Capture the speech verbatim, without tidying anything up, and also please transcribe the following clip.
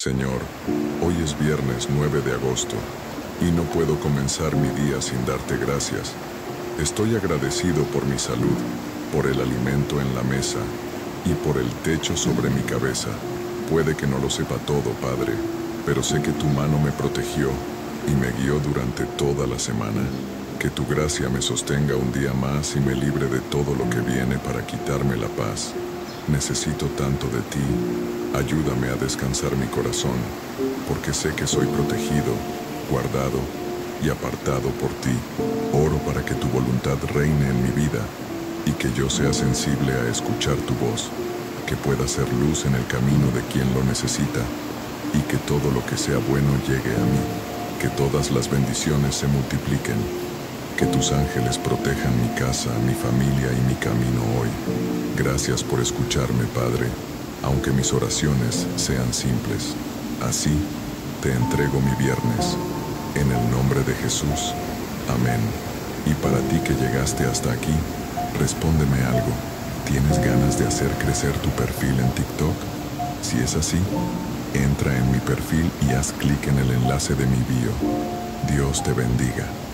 Señor, hoy es viernes nueve de agosto y no puedo comenzar mi día sin darte gracias. Estoy agradecido por mi salud, por el alimento en la mesa y por el techo sobre mi cabeza. Puede que no lo sepa todo, Padre, pero sé que tu mano me protegió y me guió durante toda la semana. Que tu gracia me sostenga un día más y me libre de todo lo que viene para quitarme la paz. Necesito tanto de ti. Ayúdame a descansar mi corazón, porque sé que soy protegido, guardado y apartado por ti. Oro para que tu voluntad reine en mi vida y que yo sea sensible a escuchar tu voz, que pueda ser luz en el camino de quien lo necesita y que todo lo que sea bueno llegue a mí, que todas las bendiciones se multipliquen, que tus ángeles protejan mi casa, mi familia y mi camino hoy. Gracias por escucharme, Padre, aunque mis oraciones sean simples. Así te entrego mi viernes, en el nombre de Jesús. Amén. Y para ti que llegaste hasta aquí, respóndeme algo. ¿Tienes ganas de hacer crecer tu perfil en TikTok? Si es así, entra en mi perfil y haz clic en el enlace de mi bio. Dios te bendiga.